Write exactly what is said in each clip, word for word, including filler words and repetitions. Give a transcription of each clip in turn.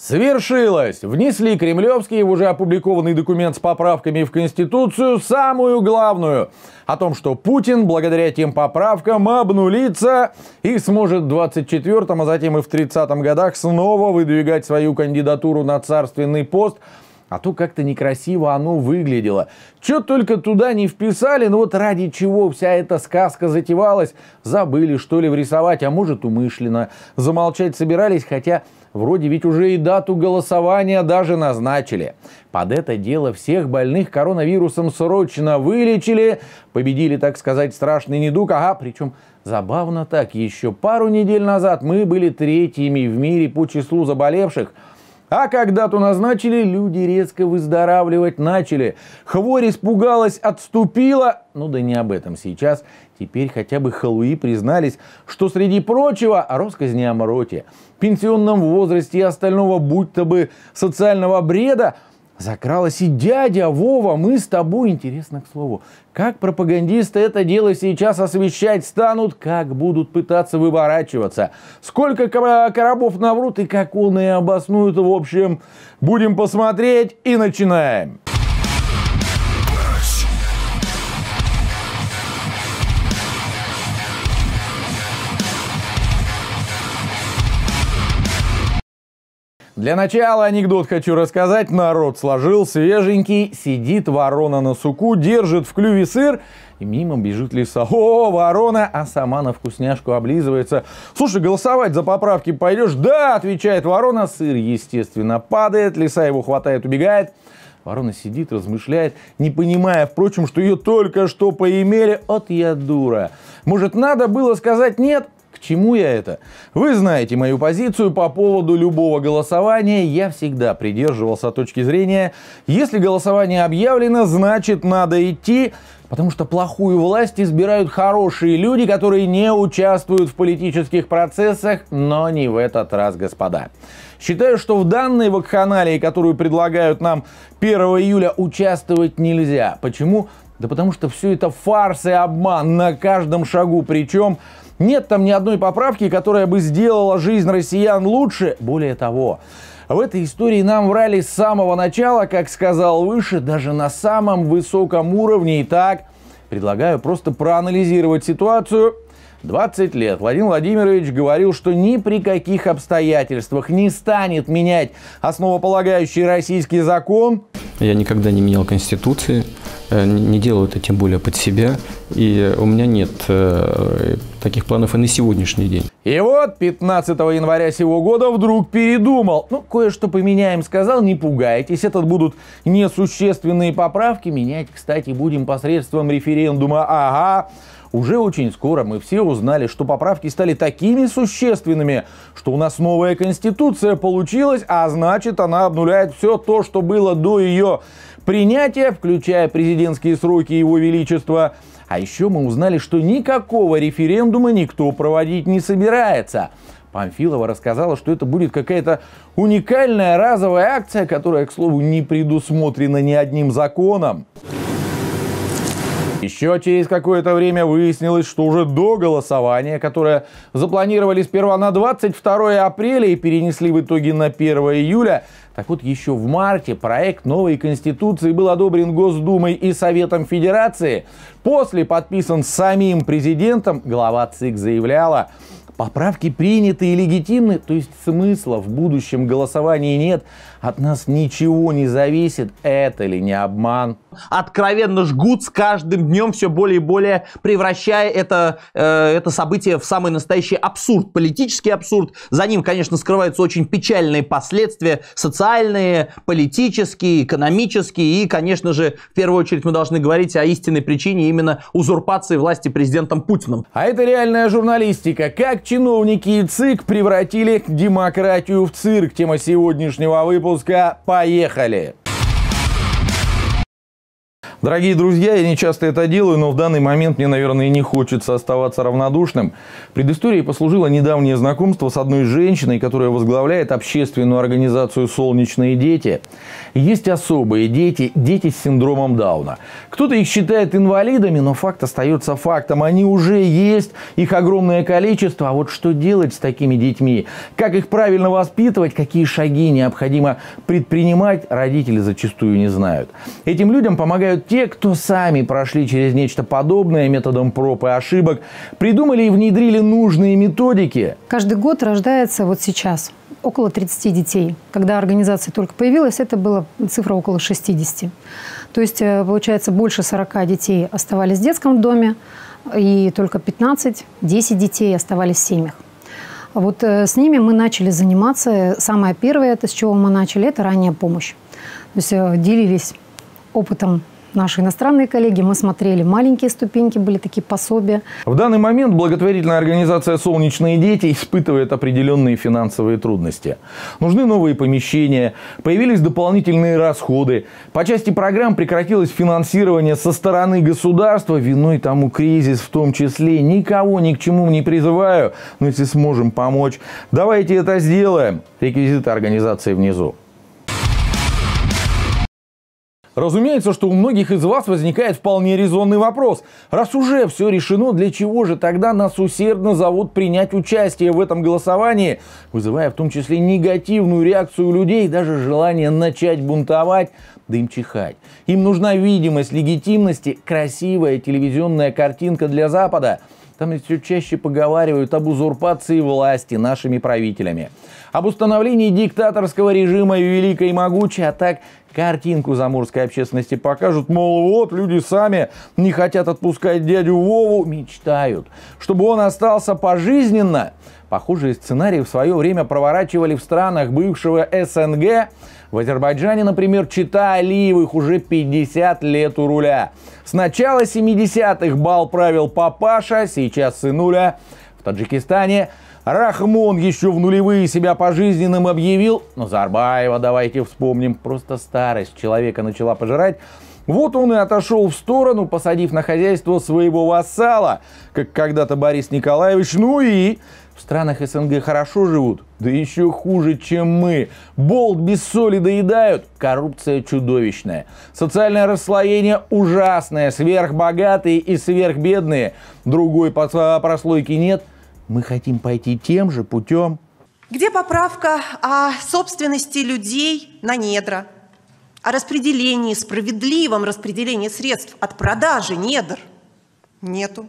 Свершилось! Внесли кремлевский в уже опубликованный документ с поправками в Конституцию самую главную. О том, что Путин благодаря тем поправкам обнулится и сможет в двадцать четвёртом, а затем и в тридцатом годах снова выдвигать свою кандидатуру на царственный пост. А то как-то некрасиво оно выглядело. Чё только туда не вписали, но вот ради чего вся эта сказка затевалась, забыли что ли врисовать, а может умышленно. Замолчать собирались, хотя вроде ведь уже и дату голосования даже назначили. Под это дело всех больных коронавирусом срочно вылечили, победили, так сказать, страшный недуг. Ага, причем забавно так, еще пару недель назад мы были третьими в мире по числу заболевших. А когда дату назначили, люди резко выздоравливать начали. Хворь испугалась, отступила. Ну да не об этом сейчас. Теперь хотя бы халуи признались, что среди прочего россказни о мороте, пенсионном возрасте и остального будто бы социального бреда закралась и дядя Вова. Мы с тобой, интересно к слову, как пропагандисты это дело сейчас освещать станут, как будут пытаться выворачиваться, сколько коробов наврут и как он и обоснуют. В общем, будем посмотреть и начинаем. Для начала анекдот хочу рассказать. Народ сложил свеженький, сидит ворона на суку, держит в клюве сыр, и мимо бежит лиса. О, ворона, а сама на вкусняшку облизывается. Слушай, голосовать за поправки пойдешь? Да, отвечает ворона. Сыр, естественно, падает, лиса его хватает, убегает. Ворона сидит, размышляет, не понимая, впрочем, что ее только что поимели. От я дура. Может, надо было сказать нет? К чему я это? Вы знаете мою позицию по поводу любого голосования. Я всегда придерживался точки зрения: если голосование объявлено, значит надо идти, потому что плохую власть избирают хорошие люди, которые не участвуют в политических процессах, но не в этот раз, господа. Считаю, что в данной вакханалии, которую предлагают нам первого июля, участвовать нельзя. Почему? Да потому что все это фарс и обман на каждом шагу. Причем нет там ни одной поправки, которая бы сделала жизнь россиян лучше. Более того, в этой истории нам врали с самого начала, как сказал выше, даже на самом высоком уровне. Итак, предлагаю просто проанализировать ситуацию. двадцать лет Владимир Владимирович говорил, что ни при каких обстоятельствах не станет менять основополагающий российский закон. Я никогда не менял Конституции, не делал это тем более под себя, и у меня нет э, таких планов и на сегодняшний день. И вот пятнадцатого января сего года вдруг передумал. Ну, кое-что поменяем, сказал, не пугайтесь, это будут несущественные поправки. Менять, кстати, будем посредством референдума. Ага. Уже очень скоро мы все узнали, что поправки стали такими существенными, что у нас новая Конституция получилась, а значит, она обнуляет все то, что было до ее принятия, включая президентские сроки Его Величества. А еще мы узнали, что никакого референдума никто проводить не собирается. Памфилова рассказала, что это будет какая-то уникальная разовая акция, которая, к слову, не предусмотрена ни одним законом. Еще через какое-то время выяснилось, что уже до голосования, которое запланировали сперва на двадцать второе апреля и перенесли в итоге на первое июля, так вот еще в марте проект новой Конституции был одобрен Госдумой и Советом Федерации. После подписан самим президентом. Глава ЦИК заявляла: поправки приняты и легитимны, то есть смысла в будущем голосовании нет. От нас ничего не зависит. Это ли не обман? Откровенно жгут с каждым днем, все более и более превращая это, э, это событие в самый настоящий абсурд, политический абсурд. За ним, конечно, скрываются очень печальные последствия: социальные, политические, экономические. И, конечно же, в первую очередь мы должны говорить о истинной причине именно узурпации власти президентом Путиным. А это реальная журналистика. Как чиновники и ЦИК превратили демократию в цирк. Тема сегодняшнего выпуска. Поехали! Дорогие друзья, я не часто это делаю, но в данный момент мне, наверное, не хочется оставаться равнодушным. Предысторией послужило недавнее знакомство с одной женщиной, которая возглавляет общественную организацию «Солнечные дети». Есть особые дети, дети с синдромом Дауна. Кто-то их считает инвалидами, но факт остается фактом. Они уже есть, их огромное количество. А вот что делать с такими детьми? Как их правильно воспитывать? Какие шаги необходимо предпринимать? Родители зачастую не знают. Этим людям помогают те, кто сами прошли через нечто подобное методом проб и ошибок, придумали и внедрили нужные методики. Каждый год рождается вот сейчас около тридцати детей. Когда организация только появилась, это была цифра около шестидесяти. То есть, получается, больше сорока детей оставались в детском доме, и только пятнадцать-десять детей оставались в семьях. Вот с ними мы начали заниматься. Самое первое, это с чего мы начали, это ранняя помощь. То есть делились опытом наши иностранные коллеги, мы смотрели маленькие ступеньки, были такие пособия. В данный момент благотворительная организация «Солнечные дети» испытывает определенные финансовые трудности. Нужны новые помещения, появились дополнительные расходы. По части программ прекратилось финансирование со стороны государства. Виной тому кризис в том числе. Никого ни к чему не призываю, но если сможем помочь, давайте это сделаем. Реквизиты организации внизу. Разумеется, что у многих из вас возникает вполне резонный вопрос. Раз уже все решено, для чего же тогда нас усердно зовут принять участие в этом голосовании, вызывая в том числе негативную реакцию у людей, даже желание начать бунтовать, да им чихать. Им нужна видимость легитимности, красивая телевизионная картинка для Запада. Там все чаще поговаривают об узурпации власти нашими правителями, об установлении диктаторского режима великой и могучей, а так картинку заморской общественности покажут, мол, вот люди сами не хотят отпускать дядю Вову, мечтают, чтобы он остался пожизненно. Похожие сценарии в свое время проворачивали в странах бывшего СНГ. В Азербайджане, например, чета Алиевых уже пятьдесят лет у руля. С начала семидесятых бал правил папаша, сейчас сынуля. В Таджикистане Рахмон еще в нулевые себя пожизненным объявил. Назарбаева давайте вспомним. Просто старость человека начала пожирать. Вот он и отошел в сторону, посадив на хозяйство своего вассала, как когда-то Борис Николаевич. Ну и в странах СНГ хорошо живут, да еще хуже, чем мы. Болт без соли доедают, коррупция чудовищная. Социальное расслоение ужасное, сверхбогатые и сверхбедные. Другой прослойки нет. Мы хотим пойти тем же путем. Где поправка о собственности людей на недра? О распределении, справедливом распределении средств от продажи недр? Нету.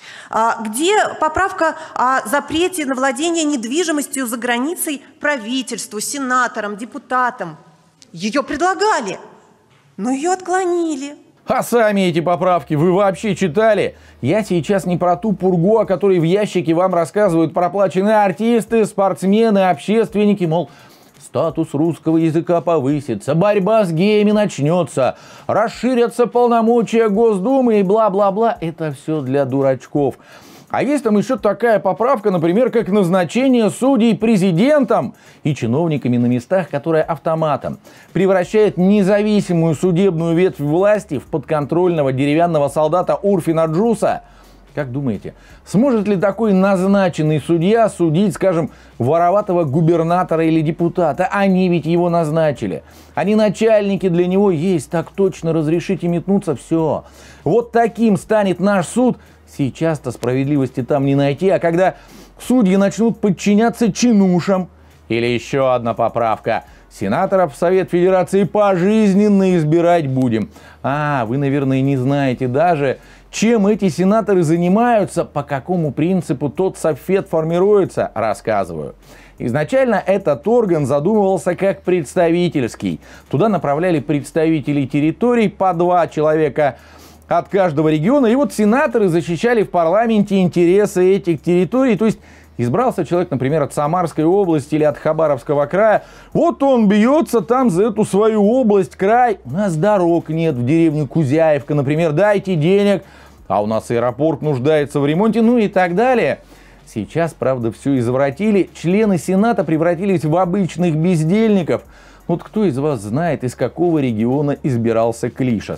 А где поправка о запрете на владение недвижимостью за границей правительству, сенаторам, депутатам? Ее предлагали, но ее отклонили. А сами эти поправки вы вообще читали? Я сейчас не про ту пургу, о которой в ящике вам рассказывают проплаченные артисты, спортсмены, общественники, мол, статус русского языка повысится, борьба с геями начнется, расширятся полномочия Госдумы и бла-бла-бла. Это все для дурачков. А есть там еще такая поправка, например, как назначение судей президентом и чиновниками на местах, которая автоматом превращает независимую судебную ветвь власти в подконтрольного деревянного солдата Урфина Джуса. Как думаете, сможет ли такой назначенный судья судить, скажем, вороватого губернатора или депутата? Они ведь его назначили. Они начальники для него есть. Так точно, разрешите метнуться, все. Вот таким станет наш суд. Сейчас-то справедливости там не найти. А когда судьи начнут подчиняться чинушам. Или еще одна поправка. Сенаторов в Совет Федерации пожизненно избирать будем. А, вы, наверное, не знаете даже, чем эти сенаторы занимаются, по какому принципу тот Совет формируется, рассказываю. Изначально этот орган задумывался как представительский. Туда направляли представителей территорий по два человека от каждого региона. И вот сенаторы защищали в парламенте интересы этих территорий. То есть избрался человек, например, от Самарской области или от Хабаровского края. Вот он бьется там за эту свою область, край. У нас дорог нет в деревне Кузяевка, например. Дайте денег. А у нас аэропорт нуждается в ремонте. Ну и так далее. Сейчас, правда, все извратили. Члены Сената превратились в обычных бездельников. Вот кто из вас знает, из какого региона избирался Клишас?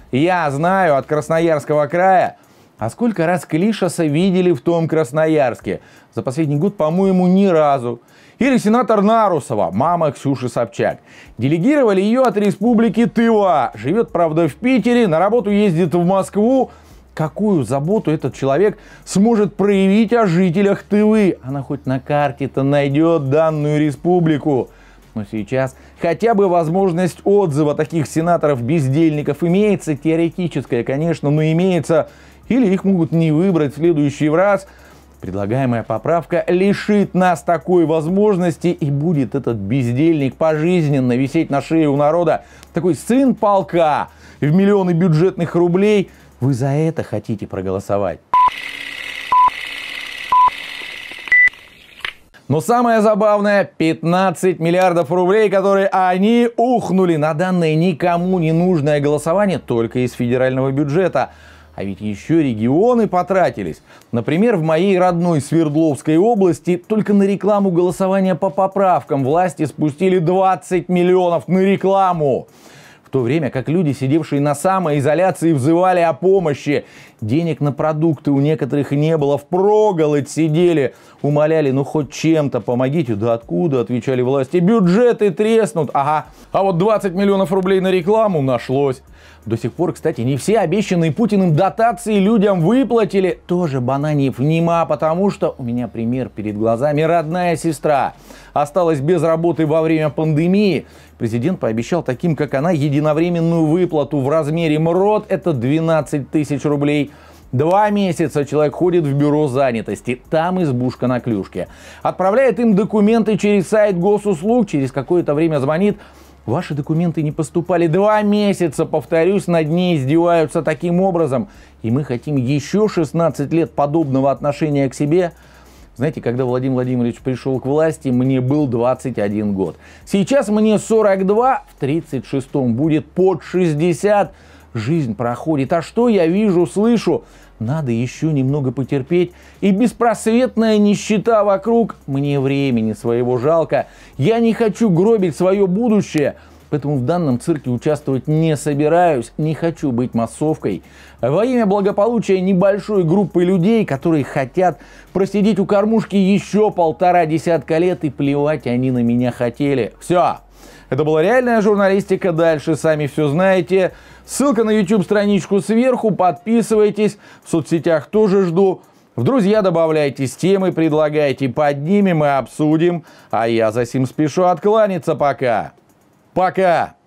Я знаю от Красноярского края. А сколько раз Клишаса видели в том Красноярске? За последний год, по-моему, ни разу. Или сенатор Нарусова, мама Ксюши Собчак. Делегировали ее от республики Тыва. Живет, правда, в Питере, на работу ездит в Москву. Какую заботу этот человек сможет проявить о жителях Тывы? Она хоть на карте-то найдет данную республику. Но сейчас хотя бы возможность отзыва таких сенаторов-бездельников имеется. Теоретическая, конечно, но имеется. Или их могут не выбрать в следующий раз. Предлагаемая поправка лишит нас такой возможности, и будет этот бездельник пожизненно висеть на шее у народа. Такой сын полка в миллионы бюджетных рублей. Вы за это хотите проголосовать? Но самое забавное, пятнадцать миллиардов рублей, которые они ухнули на данное никому не нужное голосование только из федерального бюджета. А ведь еще регионы потратились. Например, в моей родной Свердловской области только на рекламу голосования по поправкам власти спустили двадцать миллионов на рекламу. В то время как люди, сидевшие на самоизоляции, взывали о помощи. Денег на продукты у некоторых не было, впроголодь сидели, умоляли, ну хоть чем-то помогите. Да откуда, отвечали власти, бюджеты треснут. Ага, а вот двадцать миллионов рублей на рекламу нашлось. До сих пор, кстати, не все обещанные Путиным дотации людям выплатили. Тоже бананьев нема, потому что у меня пример перед глазами. Родная сестра осталась без работы во время пандемии. Президент пообещал таким, как она, единовременную выплату в размере МРОТ. Это двенадцать тысяч рублей. Два месяца человек ходит в бюро занятости. Там избушка на клюшке. Отправляет им документы через сайт госуслуг. Через какое-то время звонит. Ваши документы не поступали два месяца, повторюсь, над ней издеваются таким образом. И мы хотим еще шестнадцать лет подобного отношения к себе. Знаете, когда Владимир Владимирович пришел к власти, мне был двадцать один год. Сейчас мне сорок два, в тридцать шестом будет под шестьдесят. Жизнь проходит. А что я вижу, слышу? Надо еще немного потерпеть. И беспросветная нищета вокруг. Мне времени своего жалко. Я не хочу гробить свое будущее. Поэтому в данном цирке участвовать не собираюсь. Не хочу быть массовкой. Во имя благополучия небольшой группы людей, которые хотят просидеть у кормушки еще полтора десятка лет, и плевать они на меня хотели. Все. Это была реальная журналистика. Дальше сами все знаете. Ссылка на YouTube-страничку сверху. Подписывайтесь. В соцсетях тоже жду. В друзья добавляйтесь, темы предлагайте. Поднимем и обсудим. А я за сим спешу откланяться пока. Пока.